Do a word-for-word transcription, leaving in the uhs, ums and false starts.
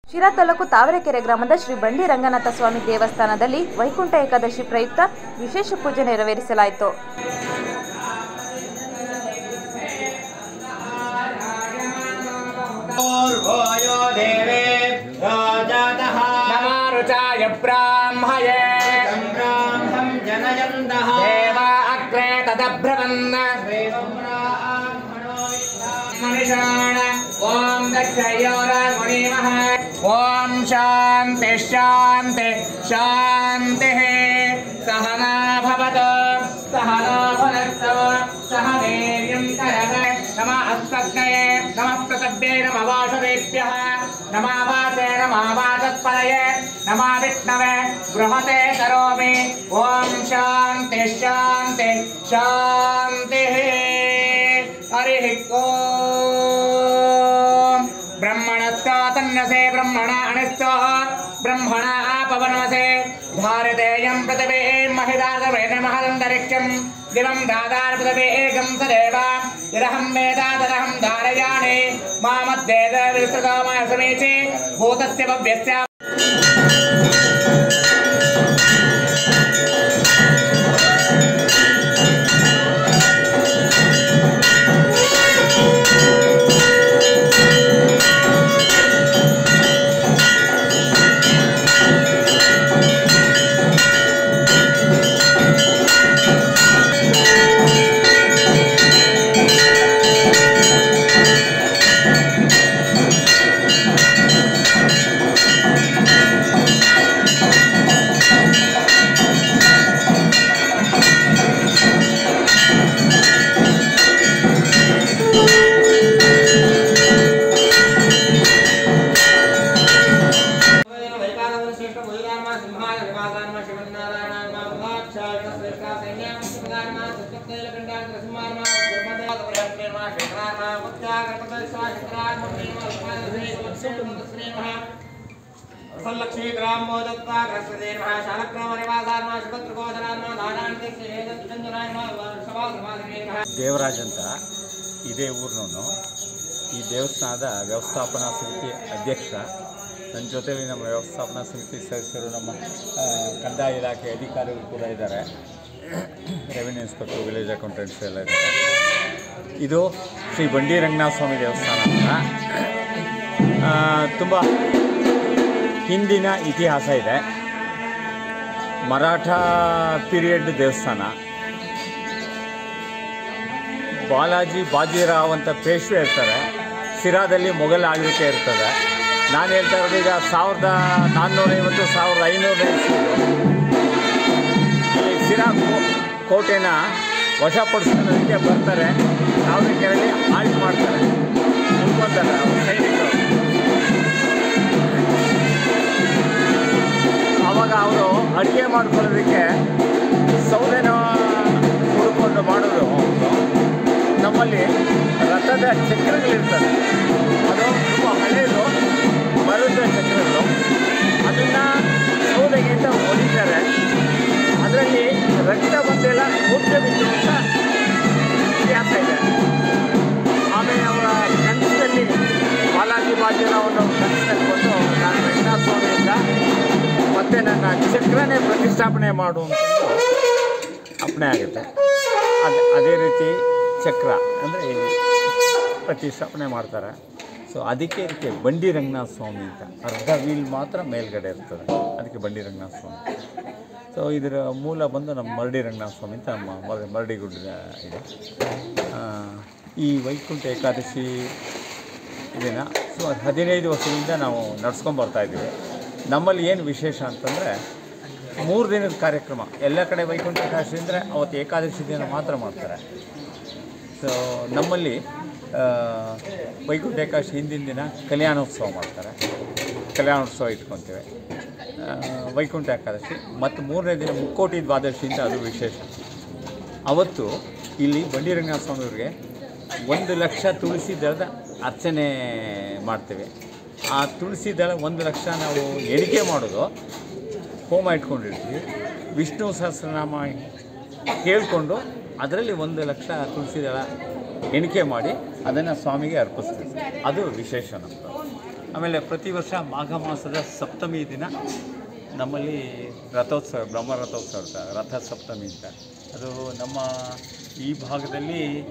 ಶಿರಾ ತಾಲೂಕು ತಾವರೆಕೆರೆ ಗ್ರಾಮದ ಶ್ರೀ ಬಂಡಿ ರಂಗನಾಥ ಸ್ವಾಮಿ ದೇವಸ್ಥಾನದಲ್ಲಿ ವೈಕುಂಠ ಏಕಾದಶಿ ಪ್ರಯುಕ್ತ ವಿಶೇಷ ಪೂಜೆ ನೆರವೇರಿಸಲಾಯಿತು. ओम दक्षयोरमुनिमः ओम शांति शांति शांति सहना भवतु सहना भुनक्तु सह वीर्यं करवावहै नमः अस्मद्गये नमः प्रतभ्ये नमः वासुदेभ्यः नमः वासे नमः वाचस्पतये नमः विष्णवे बृहते करोमि ओम शांति शांति शांतिः हरिः ओम ब्रह्मणस्थ तन्नसे ब्रह्मण अनिस्तो ब्रह्मण आपवनसे भारतेयं पृथिवी महिदार्दवेन महदन्तरिक्षं दिवं दादार पृथिवी एकं सदेव यदहं वेदा तदहं धारयामि मामद्वेद विस्तृतो मया समीचे भूतस्य भव्यस्य लक्ष्मी ग्राम मोदत्ता ग्रस्ते नमः शालग्राम निवासाय नमः शुभत्रकोदनाय नमः दानांतिके हेतुचंदनाय नमः सवासमाधिके नमः ದೇವರಾಜ ಅಂತ ಇದೇ ಊರಿನವನು. ಈ ದೇವಸ್ಥಾನದ ವ್ಯವಸ್ಥಾಪನಾ ಸಮಿತಿ ಅಧ್ಯಕ್ಷ. ನನ್ನ ಜೊತೆಲಿ ನಮ್ಮ ವ್ಯವಸ್ಥಾಪನಾ ಸಮಿತಿ ಸದಸ್ಯರು, ನಮ್ಮ ಕಂದಾಯ ಇಲಾಖೆ ಅಧಿಕಾರಿಗಳು ಕೂಡ ಇದ್ದಾರೆ. ರೆವಿನ್ಯೂ ಇನ್ಸ್ಪೆಕ್ಟರ್, ವಿಲೇಜ್ ಅಕೌಂಟೆಂಟ್ಸ್ ಎಲ್ಲ ಇದ್ದಾರೆ. ಇದು ಶ್ರೀ ಬಂಡಿ ರಂಗನಾಥ ಸ್ವಾಮಿ ದೇವಸ್ಥಾನ ಅಂತ ತುಂಬ ಹಿಂದಿನ ಇತಿಹಾಸ ಇದೆ. ಮರಾಠ ಪೀರಿಯಡ್ ದೇವಸ್ಥಾನ. ಬಾಲಾಜಿ ಬಾಜಿರಾವ್ ಅಂತ ಪೇಶ್ವೆ ಇರ್ತಾರೆ. ಶಿರಾದಲ್ಲಿ ಮೊಘಲ್ ಆಳ್ವಿಕೆ ಇರ್ತದೆ. ನಾನು ಹೇಳ್ತಾ ಇರೋದು ಈಗ ಸಾವಿರದ ನಾನ್ನೂರೈವತ್ತು ಸಾವಿರದ ಐನೂರ ಇಲ್ಲಿ ಶಿರಾ ಕೋಟೆನ ವಶಪಡಿಸೋದಕ್ಕೆ ಬರ್ತಾರೆ. ತಾವರೆಕೆರೆಯಲ್ಲಿ ಆಲ್ಟ್ ಮಾಡ್ತಾರೆ, ಉಳ್ಕೊತಾರೆ ಅವ್ರ ಸೈನಿಕರು. ಆವಾಗ ಅವರು ಅಡುಗೆ ಮಾಡ್ಕೊಳ್ಳೋದಕ್ಕೆ ಸೌದೆನ ಹುಡ್ಕೊಂಡು ಮಾಡೋದು. ನಮ್ಮಲ್ಲಿ ರಥದ ಚಕ್ರಗಳಿರ್ತದೆ, ಅದು ತುಂಬ ಹಳೆಯದು ಮರದ ಚಕ್ರಗಳು. ಅದನ್ನು ಸೌದೆಗೆ ಅಂತ ಹೊಡಿತಾರೆ. ಅದರಲ್ಲಿ ರಕ್ತ ಬಂದೆಲ್ಲ ಮುಚ್ಚೆ ಬಿದ್ದು ಅಂತ ಇತಿಹಾಸ ಇದೆ. ಆಮೇಲೆ ಅವರ ಕನಸಲ್ಲಿ ಬಾಲಾಜಿ ಬಾಜಿರಾವ್ನ ಕನಸಲ್ಲಿ ಬಂದು ನಾನು ರಂಗನಾಥ ಸ್ವಾಮಿಯಿಂದ ಮತ್ತು ನನ್ನ ಚಕ್ರನೇ ಪ್ರತಿಷ್ಠಾಪನೆ ಮಾಡು ಅಂತಂದು ಅಪ್ಪಣೆ ಆಗುತ್ತೆ. ಅದು ಅದೇ ರೀತಿ ಚಕ್ರ ಅಂದರೆ ಪ್ರತಿಷ್ಠಾಪನೆ ಮಾಡ್ತಾರೆ. ಸೊ ಅದಕ್ಕೆ ಇದಕ್ಕೆ ಬಂಡಿ ರಂಗನಾಥ ಸ್ವಾಮಿ ಅಂತ. ಅರ್ಧ ವೀಲ್ ಮಾತ್ರ ಮೇಲ್ಗಡೆ ಇರ್ತದೆ, ಅದಕ್ಕೆ ಬಂಡಿ ರಂಗನಾಥ ಸ್ವಾಮಿ. ಸೊ ಇದರ ಮೂಲ ಬಂದು ನಮ್ಮ ಮರಡಿ ರಂಗನಾಥ ಸ್ವಾಮಿ ಅಂತ ನಮ್ಮ ಮರಡಿ ಗುಡ್ಡ ಇದೆ. ಈ ವೈಕುಂಠ ಏಕಾದಶಿ ಇದನ್ನು ಸುಮಾರು ಹದಿನೈದು ವರ್ಷದಿಂದ ನಾವು ನಡ್ಸ್ಕೊಂಬರ್ತಾಯಿದ್ದೀವಿ. ನಮ್ಮಲ್ಲಿ ಏನು ವಿಶೇಷ ಅಂತಂದರೆ ಮೂರು ದಿನದ ಕಾರ್ಯಕ್ರಮ. ಎಲ್ಲ ಕಡೆ ವೈಕುಂಠ ಏಕಾದಶಿ ಅಂದರೆ ಅವತ್ತು ಏಕಾದಶಿ ದಿನ ಮಾತ್ರ ಮಾಡ್ತಾರೆ. ಸೊ ನಮ್ಮಲ್ಲಿ ವೈಕುಂಠ ಏಕಾದಶಿ ಹಿಂದಿನ ದಿನ ಕಲ್ಯಾಣೋತ್ಸವ ಮಾಡ್ತಾರೆ. ಕಲ್ಯಾಣೋತ್ಸವ ಇಟ್ಕೊತೇವೆ. ವೈಕುಂಠ ಏಕಾದಶಿ ಮತ್ತು ಮೂರನೇ ದಿನ ಮುಕ್ಕೋಟಿ ದ್ವಾದಶಿ ಅಂತ ಅದು ವಿಶೇಷ. ಅವತ್ತು ಇಲ್ಲಿ ಬಂಡಿ ರಂಗನಾಥ ಸ್ವಾಮಿಯವ್ರಿಗೆ ಒಂದು ಲಕ್ಷ ತುಳಸಿ ದಳದ ಅರ್ಚನೆ ಮಾಡ್ತೇವೆ. ಆ ತುಳಸಿ ದಳ ಒಂದು ಲಕ್ಷ ನಾವು ಎಣಿಕೆ ಮಾಡೋದು, ಹೋಮ ಇಟ್ಕೊಂಡಿರ್ತೀವಿ. ವಿಷ್ಣು ಸಹಸ್ರನಾಮ ಕೇಳಿಕೊಂಡು ಅದರಲ್ಲಿ ಒಂದು ಲಕ್ಷ ತುಳಸಿ ದಳ ಎಣಿಕೆ ಮಾಡಿ ಅದನ್ನು ಸ್ವಾಮಿಗೆ ಅರ್ಪಿಸ್ತೀವಿ. ಅದು ವಿಶೇಷ ನಮ್ಮದು. ಆಮೇಲೆ ಪ್ರತಿ ವರ್ಷ ಮಾಘ ಮಾಸದ ಸಪ್ತಮಿ ದಿನ ನಮ್ಮಲ್ಲಿ ರಥೋತ್ಸವ ಬ್ರಹ್ಮ ರಥೋತ್ಸವ ಇರುತ್ತೆ, ರಥ ಸಪ್ತಮಿ ಅಂತ. ಅದು ನಮ್ಮ ಈ ಭಾಗದಲ್ಲಿ